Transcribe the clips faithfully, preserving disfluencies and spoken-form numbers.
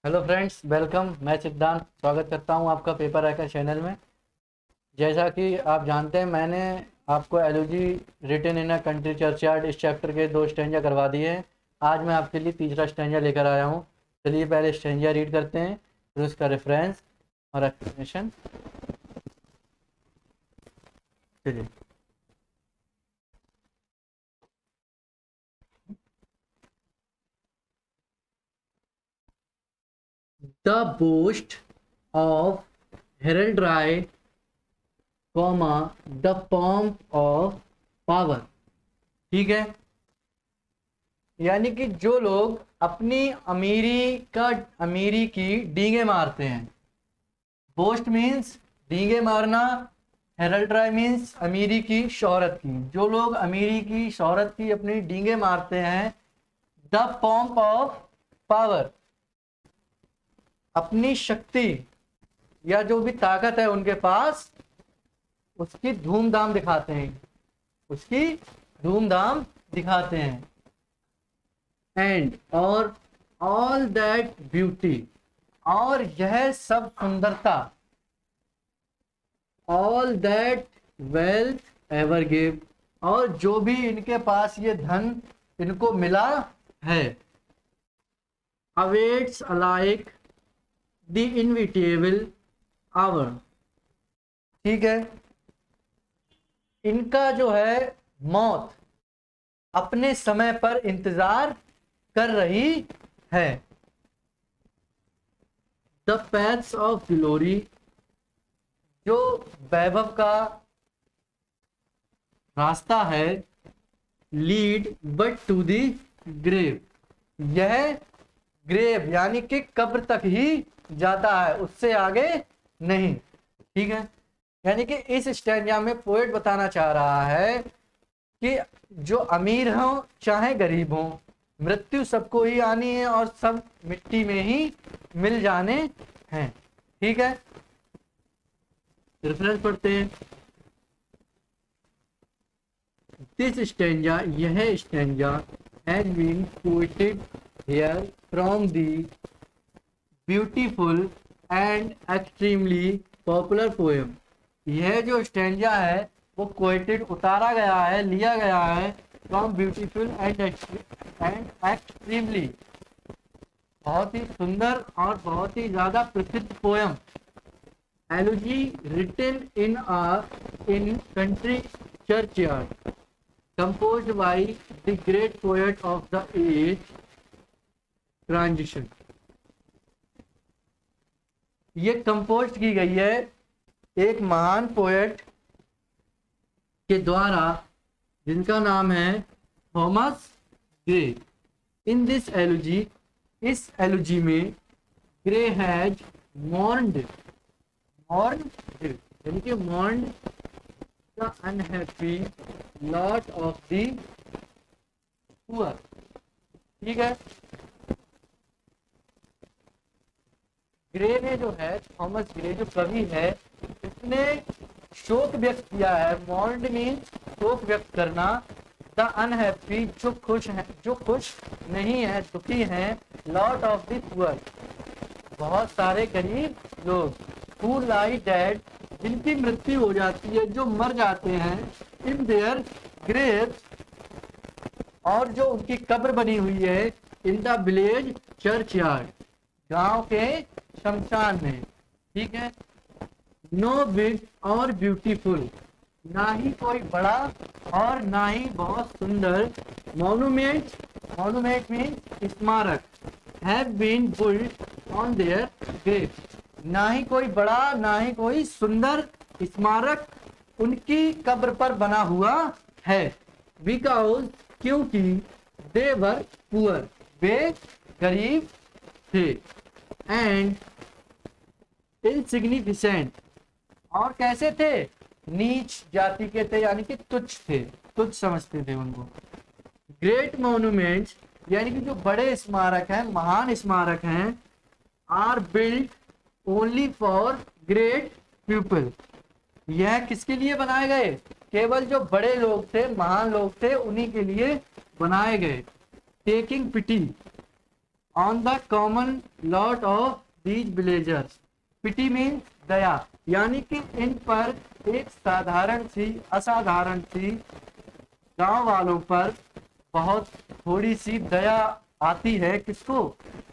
Hello friends, welcome. मैं सिद्धांत स्वागत करता हूं आपका पेपर हैकर चैनल में। जैसा कि आप जानते हैं, मैंने आपको elegy written in a country churchyard इस चैप्टर के दो स्टेंजा करवा दिए हैं। आज मैं आपके लिए तीसरा स्टेंजा लेकर आया हूं। चलिए पहले स्टेंजा रीड करते हैं, फिर उसका रेफरेंस और एक्सप्लेनेशन। चलिए। The boast of heraldry comma the pomp of power. ठीक है, यानी कि जो लोग अपनी अमीरी का अमीरी की डींगे मारते हैं। बोस्ट मीन्स डींगे मारना, हेरल्ड्राई मीन्स अमीरी की शोहरत की। जो लोग अमीरी की शोहरत की अपनी डींगे मारते हैं। द पॉम्प ऑफ पावर, अपनी शक्ति या जो भी ताकत है उनके पास, उसकी धूमधाम दिखाते हैं, उसकी धूमधाम दिखाते हैं। एंड और ऑल दैट ब्यूटी, और यह सब सुंदरता। All that wealth ever gave, और जो भी इनके पास ये धन इनको मिला है। Awaits alike the inevitable hour. ठीक है, इनका जो है मौत अपने समय पर इंतजार कर रही है। द पैथ्स ऑफ ग्लोरी, जो वैभव का रास्ता है। Lead but to the grave, यह ग्रेव यानी कि कब्र तक ही जाता है, उससे आगे नहीं। ठीक है, यानी कि इस स्टैंजा में पोएट बताना चाह रहा है कि जो अमीर हो चाहे गरीब हो, मृत्यु सबको ही आनी है और सब मिट्टी में ही मिल जाने हैं। ठीक है, रेफरेंस पढ़ते हैं। दिस स्टैंजा, यह stanza has been quoted here from the beautiful and extremely popular poem। यह जो स्टैंजा है वो क्वेटेड उतारा गया है, लिया गया है from beautiful and and extremely, बहुत ही सुंदर और बहुत ही ज्यादा प्रसिद्ध poem. Elegy written in a in country churchyard, composed by the great poet of the age transition। ये कंपोज की गई है एक महान पोएट के द्वारा जिनका नाम है Thomas Gray. In this elegy, इस एलओजी में ग्रे हैज मॉर्न्ड मॉर्न्ड यानी कि mourned the unhappy lot of the poor. ठीक है, ग्रे ने जो है, थॉमस ग्रे जो कवि है, उसने शोक व्यक्त किया है। मॉर्न्ड मीन्स शोक व्यक्त करना। द अनहैप्पी, जो खुश है, जो खुश नहीं है, दुखी है। लॉट ऑफ दी पुअर, बहुत सारे गरीब लोग। हु लाई डेड, जिनकी मृत्यु हो जाती है, जो मर जाते हैं। इन देयर ग्रेव, और जो उनकी कब्र बनी हुई है। इन द विलेज चर्चयार्ड, गांव के शमशान में। ठीक है, नो बिग और ब्यूटीफुल, ना ही कोई बड़ा और ना ही बहुत सुंदर। मॉन्यूमेंट, मॉन्यूमेंट मीन स्मारक। Have been built on their grave, ना ही कोई बड़ा ना ही कोई सुंदर स्मारक उनकी कब्र पर बना हुआ है। बिकॉज, क्योंकि दे वर पुअर, वे गरीब थे। एंड इनसिग्निफिकेंट, और कैसे थे, नीच जाति के थे, यानी कि तुच्छ थे, तुच्छ समझते थे उनको। ग्रेट मॉन्यूमेंट्स, यानी कि जो बड़े स्मारक हैं, महान स्मारक हैं। Are built only for great people, यह किसके लिए बनाए गए, केवल जो बड़े लोग थे, महान लोग थे, उन्हीं के लिए बनाए गए। Taking pity, on the common lot of these villagers. Pity means दया, यानी कि इन पर एक साधारण सी असाधारण सी गांव वालों पर बहुत थोड़ी सी दया आती है। किसको?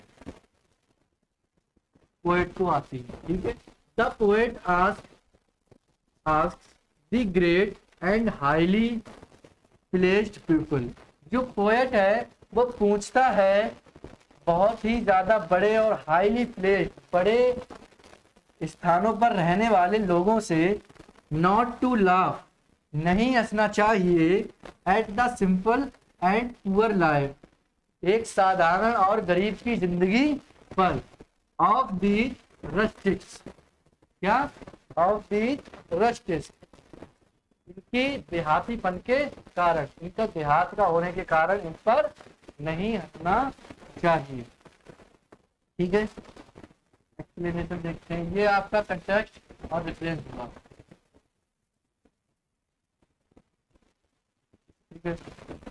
पोएट को आती है। ठीक है। The poet ask ask the great and highly placed people. जो पोएट है वो पूछता है बहुत ही ज्यादा बड़े और हाईली प्लेस्ड, बड़े स्थानों पर रहने वाले लोगों से, नॉट टू लाफ, नहीं हंसना चाहिए, at the simple and poor life, एक साधारण और गरीब की जिंदगी पर, ऑफ दी रस्टिक्स, क्या? ऑफ दी रस्टिक्स, इनकी देहातीपन के कारण, इनका देहात का होने के कारण इन पर नहीं हंसना चाहिए। ठीक है। एक्सप्लेनेशन देखते हैं। ये आपका कंटेक्स्ट और रेफरेंस हुआ। ठीक है।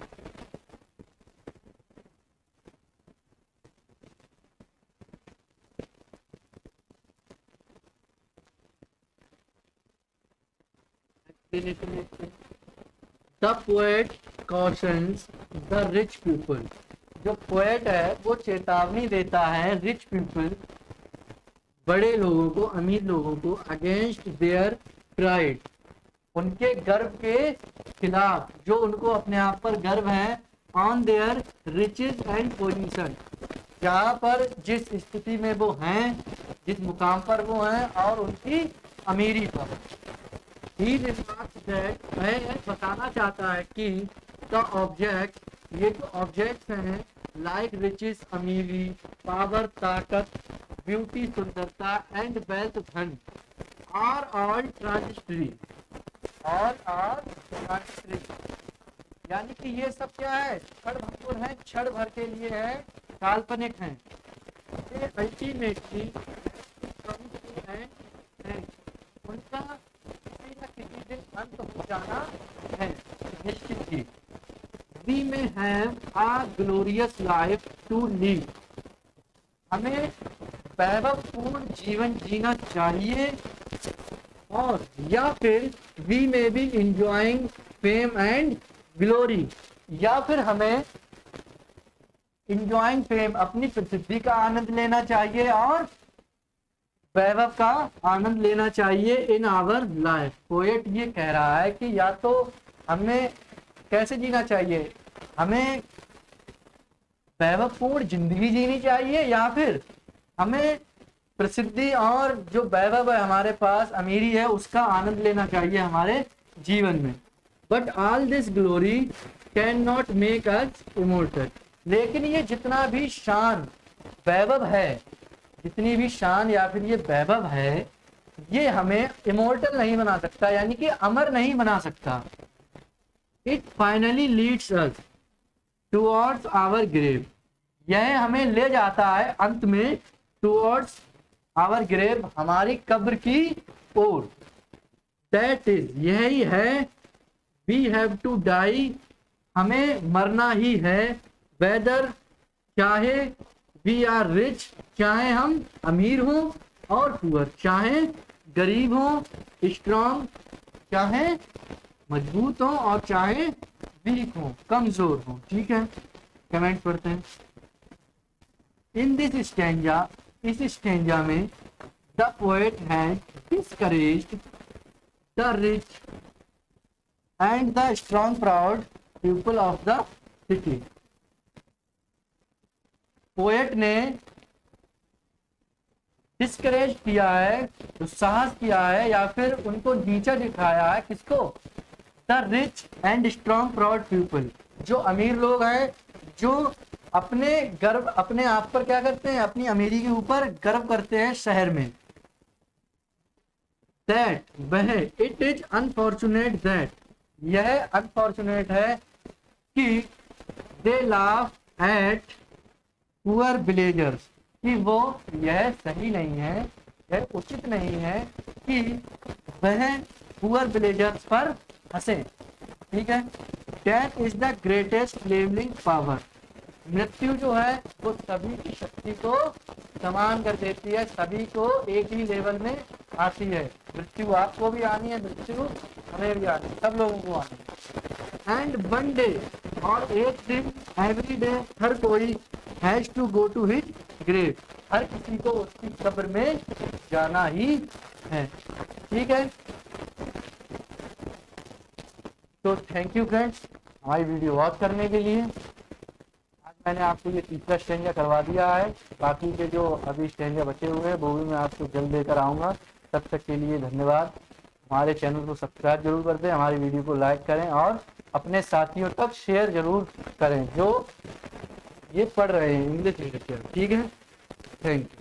The poet cautions the rich people. जो पोएट है वो चेतावनी देता है रिच पीपल, बड़े लोगों को, अमीर लोगों को, अगेंस्ट देयर प्राइड, उनके गर्व के खिलाफ, जो उनको अपने आप पर गर्व है, on their riches and position, जहाँ पर जिस स्थिति में वो हैं, जिस मुकाम पर वो हैं, और उनकी अमीरी पर। He remarks that, वह बताना चाहता है कि the object, ये जो ऑब्जेक्ट्स हैं, लाइक रिचेस अमीरी, पावर ताकत, ब्यूटी सुंदरता, एंड वेल्थ धन, are all transitory, all are transitory, यानी कि ये सब क्या है? क्षण भंगुर है, क्षण भर के लिए है, काल्पनिक हैं। ये अल्टीमेटली उनका किसी न किसी दिन अंत हो जाना है, निश्चित ही। We may have a glorious life to live, हमें वैभवपूर्ण जीवन जीना चाहिए, और या फिर we may be enjoying fame and glory, या फिर हमें इंजॉइंग फेम, अपनी प्रसिद्धि का आनंद लेना चाहिए और वैभव का आनंद लेना चाहिए इन आवर लाइफ। पोएट ये कह रहा है कि या तो हमें कैसे जीना चाहिए, हमें वैभवपूर्ण जिंदगी जीनी चाहिए, या फिर हमें प्रसिद्धि और जो वैभव है हमारे पास, अमीरी है, उसका आनंद लेना चाहिए हमारे जीवन में। But all this glory can not make us immortal, लेकिन ये जितना भी शान वैभव है, जितनी भी शान या फिर ये वैभव है, ये हमें इमोर्टल नहीं बना सकता, यानी कि अमर नहीं बना सकता। It finally leads us towards our grave, यह हमें ले जाता है अंत में टुवर्ड्स आवर ग्रेव, हमारी कब्र की ओर। दैट इज, यही है, वी हैव टू डाई, हमें मरना ही है, वेदर, चाहे वी आर रिच, चाहे हम अमीर हों, और पुअर, चाहे गरीब हों, स्ट्रॉन्ग, चाहे मजबूत हों, और चाहे वीक हों, कमजोर हों। ठीक है। कमेंट पढ़ते हैं। इन दिस स्टैंजा, इस स्टैंजा में the poet has discouraged the rich and the strong proud people of the city. Poet ने डिस्करेज किया है, दुस्साहस किया है, या फिर उनको नीचा दिखाया है। किसको? The rich and strong proud people, जो अमीर लोग हैं, जो अपने गर्व, अपने आप पर क्या करते हैं, अपनी अमीरी के ऊपर गर्व करते हैं शहर में। दैट, वह, इट इज अनफॉर्चुनेट दैट, यह अनफॉर्चुनेट है कि they laugh at poor villagers, कि वो, यह सही नहीं है, यह उचित नहीं है कि वह पुअर विलेजर्स पर हंसे। ठीक है। Death is the greatest levelling power, मृत्यु जो है वो सभी की शक्ति को समान कर देती है, सभी को एक ही लेवल में आती है। मृत्यु आपको भी आनी है, मृत्यु हमें भी आनी है, सब लोगों को आनी है। एंड वन डे, और एक दिन, एवरी डे, हर कोई has to go to his grave, हर किसी को उसकी कब्र में जाना ही है। ठीक है, तो थैंक यू फ्रेंड्स हमारी वीडियो वॉच करने के लिए। आज मैंने आपको ये तीसरा स्टेंजा करवा दिया है, बाकी के जो अभी स्टेंजा बचे हुए हैं वो भी मैं आपको जल्द लेकर आऊँगा। तब तक के लिए धन्यवाद। हमारे चैनल को सब्सक्राइब जरूर कर दें, हमारी वीडियो को लाइक करें और अपने साथियों तक शेयर जरूर करें जो ये पढ़ रहे हैं इंग्लिश लिटरेचर। ठीक है, थैंक यू।